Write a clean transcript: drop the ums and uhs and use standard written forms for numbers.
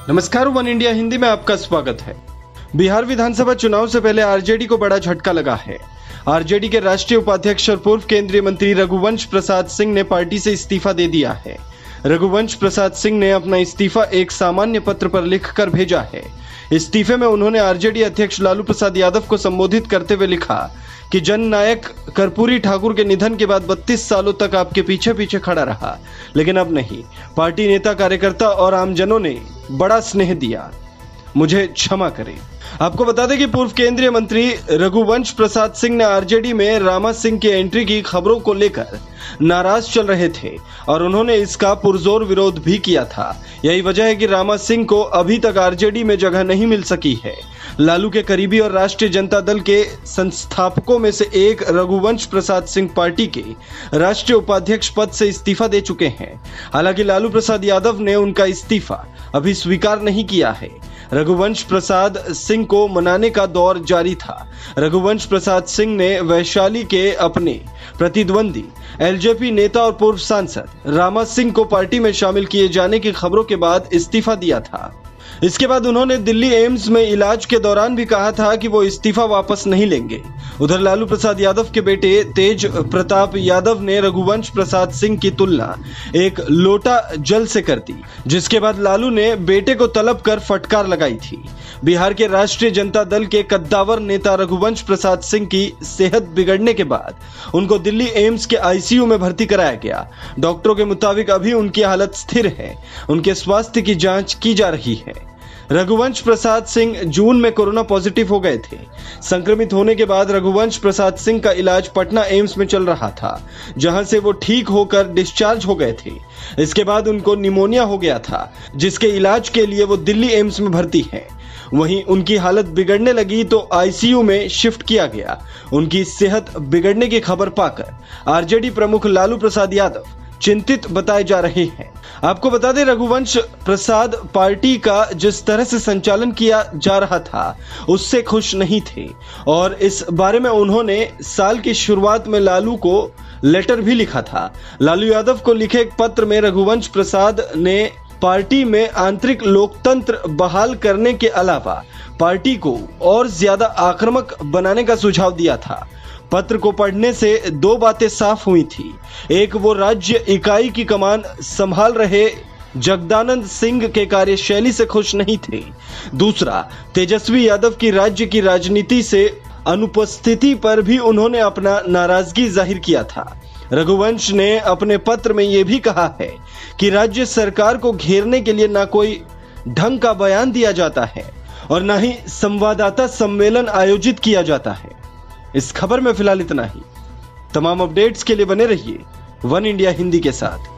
नमस्कार, one India Hindi में आपका स्वागत है। बिहार विधानसभा चुनाव से पहले आरजेडी को बड़ा झटका लगा है। आरजेडी के राष्ट्रीय उपाध्यक्ष और पूर्व केंद्रीय मंत्री रघुवंश प्रसाद सिंह ने पार्टी से इस्तीफा दे दिया है। रघुवंश प्रसाद सिंह ने अपना इस्तीफा एक सामान्य पत्र पर लिखकर भेजा है। इस्तीफे में उन्होंने आरजेडी अध्यक्ष लालू प्रसाद यादव को संबोधित करते हुए लिखा कि जननायक कर्पूरी ठाकुर के निधन के बाद 32 सालों तक आपके पीछे पीछे खड़ा रहा, लेकिन अब नहीं। पार्टी नेता, कार्यकर्ता और आमजनों ने बड़ा स्नेह दिया, मुझे क्षमा करें। आपको बता दें कि पूर्व केंद्रीय मंत्री रघुवंश प्रसाद सिंह ने आरजेडी में रामा सिंह की एंट्री की खबरों को लेकर नाराज चल रहे थे और उन्होंने इसका पुरजोर विरोध भी किया था। यही वजह है कि रामा सिंह को अभी तक आरजेडी में जगह नहीं मिल सकी है। लालू के करीबी और राष्ट्रीय जनता दल के संस्थापकों में से एक रघुवंश प्रसाद सिंह पार्टी के राष्ट्रीय उपाध्यक्ष पद से इस्तीफा दे चुके हैं। हालांकि लालू प्रसाद यादव ने उनका इस्तीफा अभी स्वीकार नहीं किया है। रघुवंश प्रसाद सिंह को मनाने का दौर जारी था। रघुवंश प्रसाद सिंह ने वैशाली के अपने प्रतिद्वंदी एलजेपी नेता और पूर्व सांसद रामा सिंह को पार्टी में शामिल किए जाने की खबरों के बाद इस्तीफा दिया था। इसके बाद उन्होंने दिल्ली एम्स में इलाज के दौरान भी कहा था कि वो इस्तीफा वापस नहीं लेंगे। उधर लालू प्रसाद यादव के बेटे तेज प्रताप यादव ने रघुवंश प्रसाद सिंह की तुलना एक लोटा जल से कर दी, जिसके बाद लालू ने बेटे को तलब कर फटकार लगाई थी। बिहार के राष्ट्रीय जनता दल के कद्दावर नेता रघुवंश प्रसाद सिंह की सेहत बिगड़ने के बाद उनको दिल्ली एम्स के आईसीयू में भर्ती कराया गया। डॉक्टरों के मुताबिक अभी उनकी हालत स्थिर है। उनके स्वास्थ्य की जांच की जा रही है। रघुवंश प्रसाद सिंह जून में कोरोना पॉजिटिव हो गए थे। संक्रमित होने के बाद रघुवंश प्रसाद सिंह का इलाज पटना एम्स में चल रहा था, जहां से वो ठीक होकर डिस्चार्ज हो गए थे। इसके बाद उनको निमोनिया हो गया था, जिसके इलाज के लिए वो दिल्ली एम्स में भर्ती हैं। वहीं उनकी हालत बिगड़ने लगी तो आईसीयू में शिफ्ट किया गया। उनकी सेहत बिगड़ने की खबर पाकर आरजेडी प्रमुख लालू प्रसाद यादव चिंतित बताए जा रहे हैं। आपको बता दें, रघुवंश प्रसाद पार्टी का जिस तरह से संचालन किया जा रहा था उससे खुश नहीं थे और इस बारे में उन्होंने साल की शुरुआत में लालू को लेटर भी लिखा था। लालू यादव को लिखे एक पत्र में रघुवंश प्रसाद ने पार्टी में आंतरिक लोकतंत्र बहाल करने के अलावा पार्टी को और ज्यादा आक्रामक बनाने का सुझाव दिया था। पत्र को पढ़ने से दो बातें साफ हुई थी। एक, वो राज्य इकाई की कमान संभाल रहे जगदानंद सिंह के कार्यशैली से खुश नहीं थे। दूसरा, तेजस्वी यादव की राज्य की राजनीति से अनुपस्थिति पर भी उन्होंने अपना नाराजगी जाहिर किया था। रघुवंश ने अपने पत्र में यह भी कहा है कि राज्य सरकार को घेरने के लिए न कोई ढंग का बयान दिया जाता है और न ही संवाददाता सम्मेलन आयोजित किया जाता है। इस खबर में फिलहाल इतना ही। तमाम अपडेट्स के लिए बने रहिए वन इंडिया हिंदी के साथ।